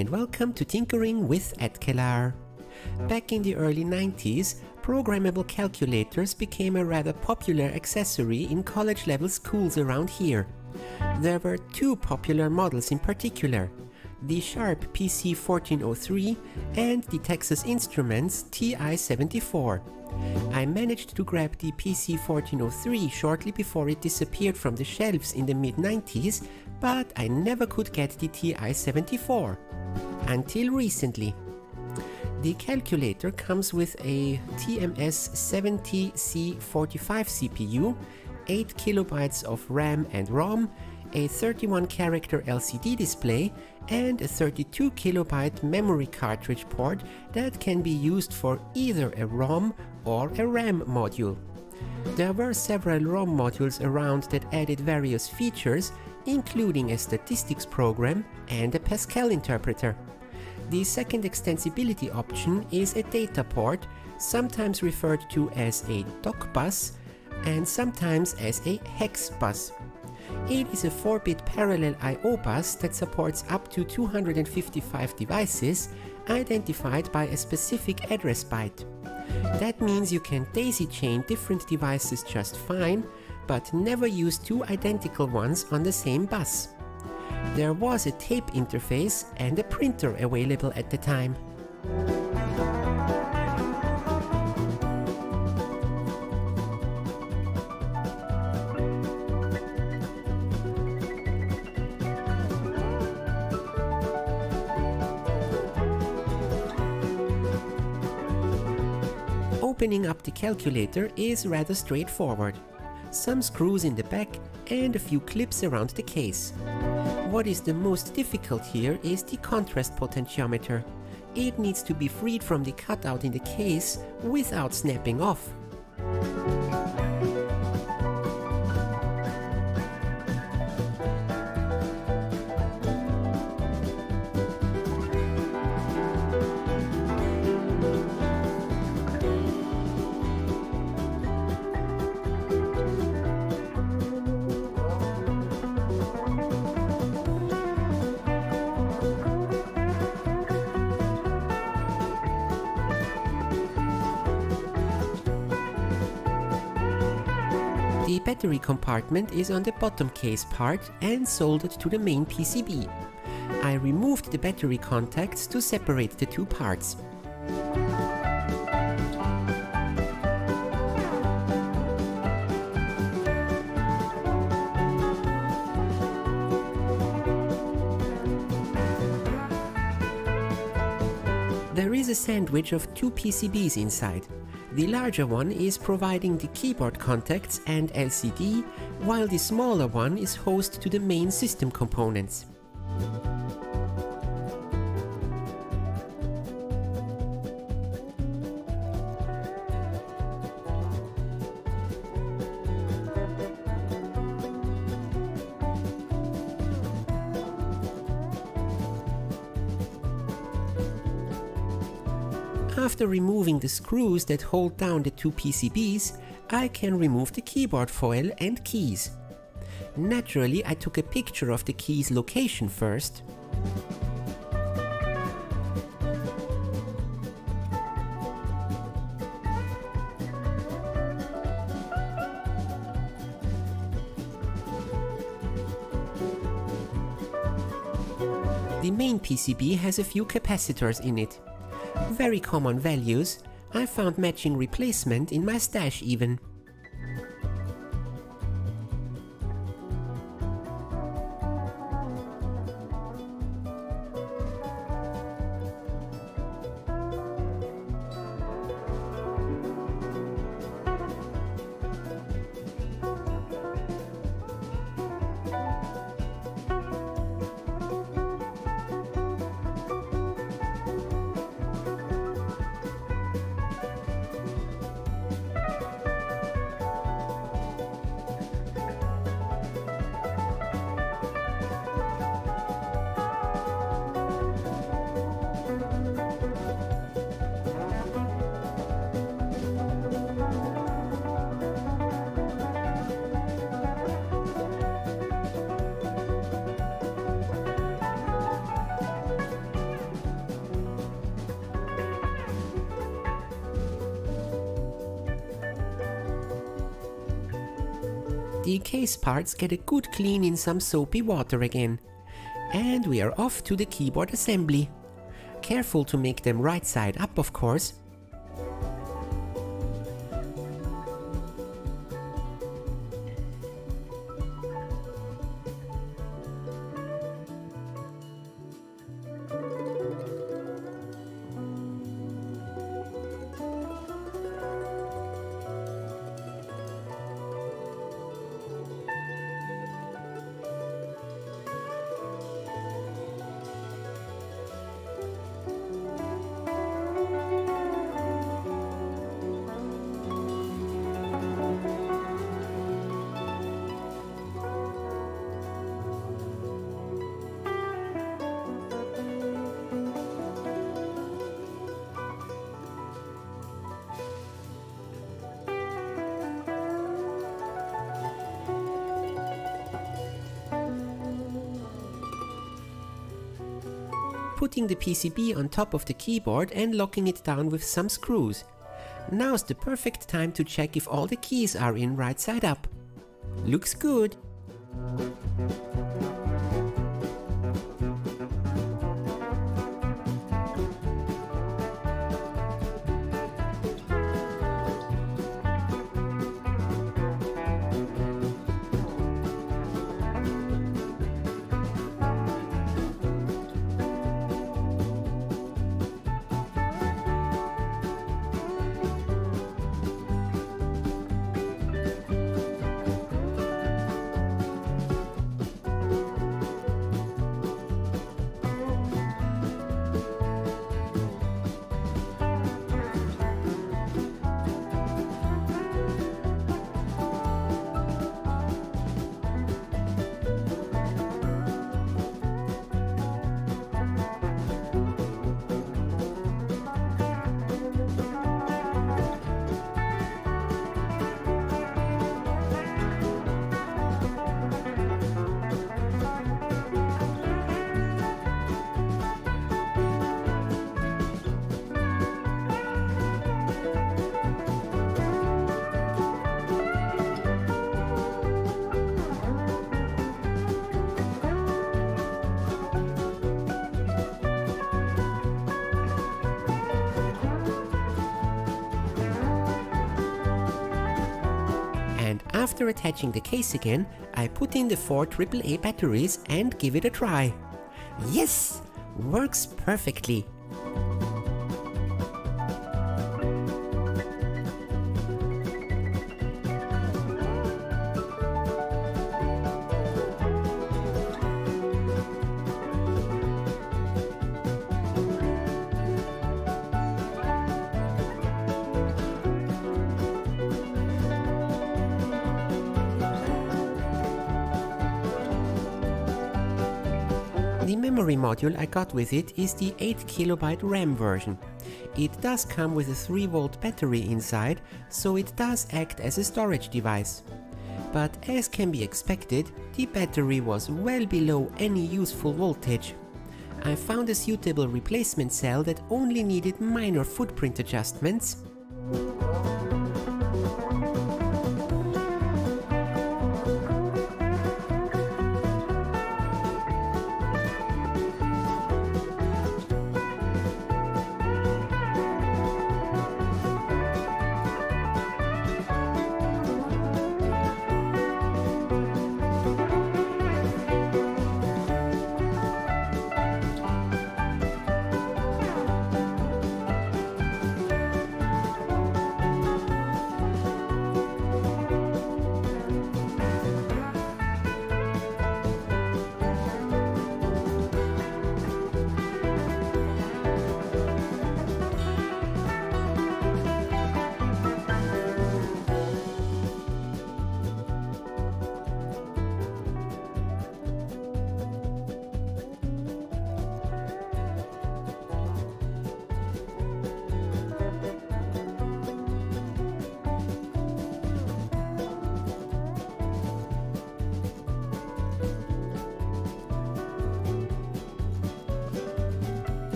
and welcome to Tinkering with Atkelar. Back in the early 90s, programmable calculators became a rather popular accessory in college-level schools around here. There were two popular models in particular, the Sharp PC-1403 and the Texas Instruments TI-74. I managed to grab the PC-1403 shortly before it disappeared from the shelves in the mid-90s, but I never could get the TI-74. Until recently. The calculator comes with a TMS-70C45 CPU, 8 kilobytes of RAM and ROM, a 31-character LCD display, and a 32 kilobyte memory cartridge port that can be used for either a ROM or a RAM module. There were several ROM modules around that added various features, including a statistics program and a Pascal interpreter. The second extensibility option is a data port, sometimes referred to as a dock bus and sometimes as a hex bus. It is a 4-bit parallel I/O bus that supports up to 255 devices identified by a specific address byte. That means you can daisy chain different devices just fine, but never use two identical ones on the same bus. There was a tape interface and a printer available at the time. Opening up the calculator is rather straightforward. Some screws in the back and a few clips around the case. What is the most difficult here is the contrast potentiometer. It needs to be freed from the cutout in the case without snapping off. The battery compartment is on the bottom case part and soldered to the main PCB. I removed the battery contacts to separate the two parts. There is a sandwich of two PCBs inside. The larger one is providing the keyboard contacts and LCD, while the smaller one is host to the main system components. After removing the screws that hold down the two PCBs, I can remove the keyboard foil and keys. Naturally, I took a picture of the key's location first. The main PCB has a few capacitors in it. Very common values. I found matching replacement in my stash even. The case parts get a good clean in some soapy water again. And we are off to the keyboard assembly. Careful to make them right side up, of course. Putting the PCB on top of the keyboard and locking it down with some screws. Now's the perfect time to check if all the keys are in right side up. Looks good. After attaching the case again, I put in the 4 AAA batteries and give it a try. Yes! Works perfectly! The memory module I got with it is the 8KB RAM version. It does come with a 3V battery inside, so it does act as a storage device. But as can be expected, the battery was well below any useful voltage. I found a suitable replacement cell that only needed minor footprint adjustments.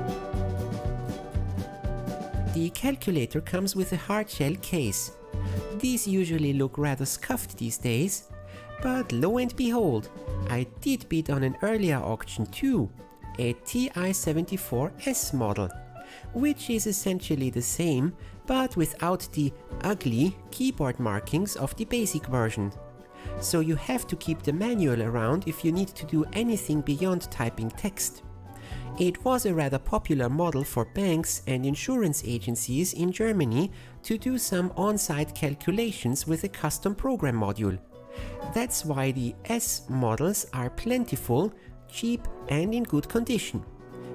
The calculator comes with a hardshell case. These usually look rather scuffed these days, but lo and behold, I did bid on an earlier auction too, a TI-74 model, which is essentially the same, but without the ugly keyboard markings of the basic version. So you have to keep the manual around if you need to do anything beyond typing text. It was a rather popular model for banks and insurance agencies in Germany to do some on-site calculations with a custom program module. That's why the S models are plentiful, cheap and in good condition.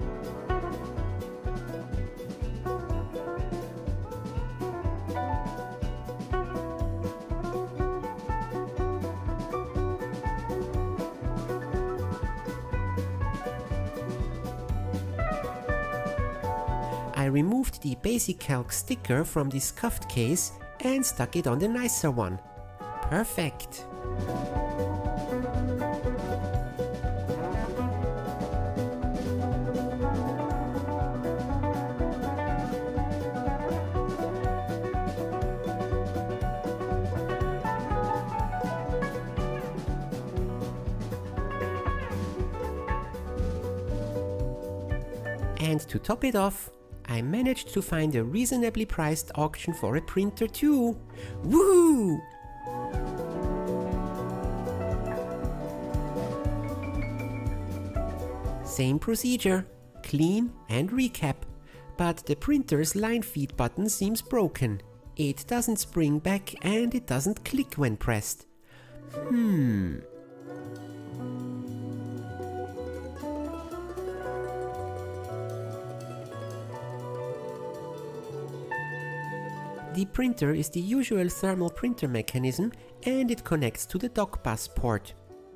I removed the Basic Calc sticker from the scuffed case and stuck it on the nicer one. Perfect! And to top it off, I managed to find a reasonably priced auction for a printer too. Woo! Same procedure, clean and recap, but the printer's line feed button seems broken. It doesn't spring back and it doesn't click when pressed. The printer is the usual thermal printer mechanism and it connects to the dock bus port.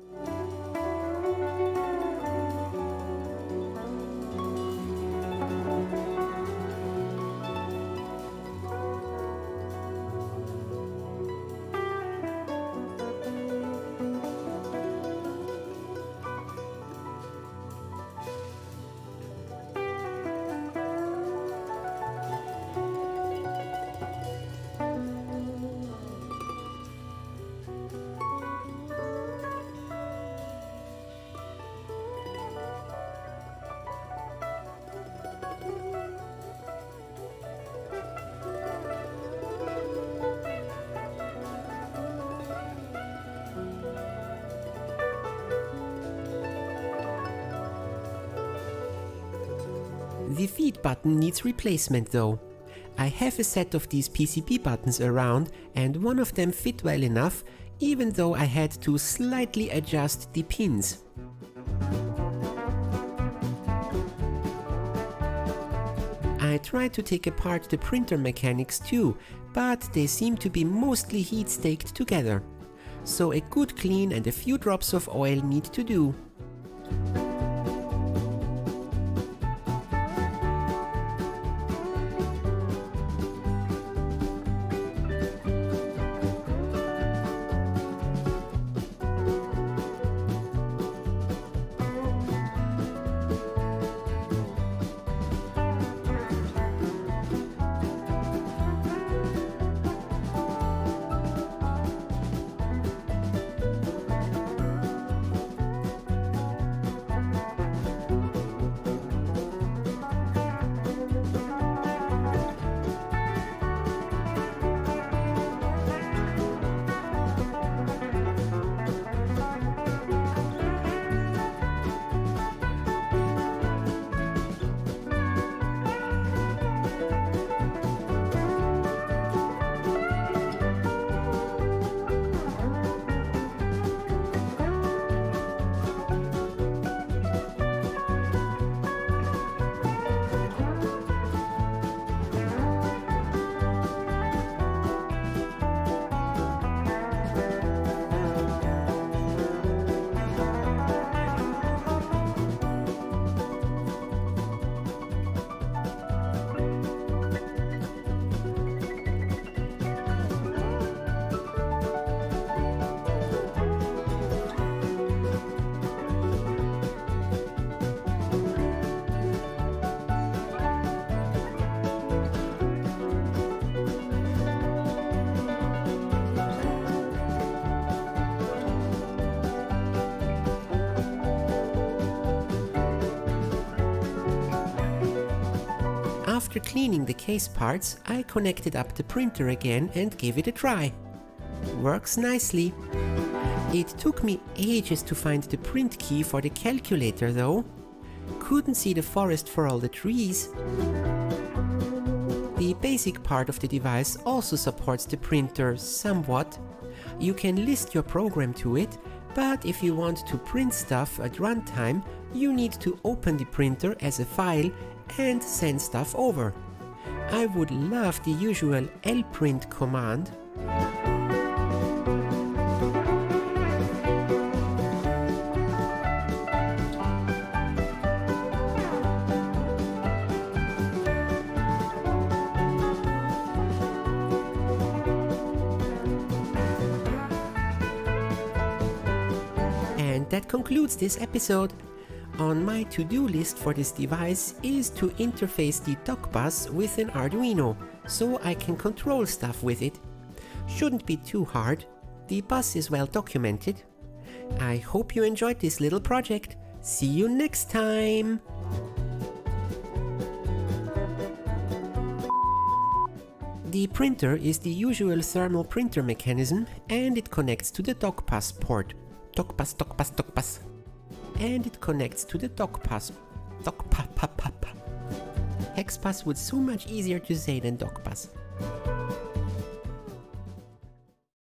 The feed button needs replacement though. I have a set of these PCB buttons around and one of them fit well enough, even though I had to slightly adjust the pins. I tried to take apart the printer mechanics too, but they seem to be mostly heat staked together. So a good clean and a few drops of oil need to do. After cleaning the case parts, I connected up the printer again and gave it a try. Works nicely. It took me ages to find the print key for the calculator though. Couldn't see the forest for all the trees. The basic part of the device also supports the printer somewhat. You can list your program to it, but if you want to print stuff at runtime, you need to open the printer as a file and send stuff over. I would love the usual lprint command. And that concludes this episode. On my to-do list for this device is to interface the dock bus with an Arduino, so I can control stuff with it. Shouldn't be too hard. The bus is well documented. I hope you enjoyed this little project. See you next time! The printer is the usual thermal printer mechanism and it connects to the dock bus port. Dock bus. And it connects to the hex bus would so much easier to say than dock bus.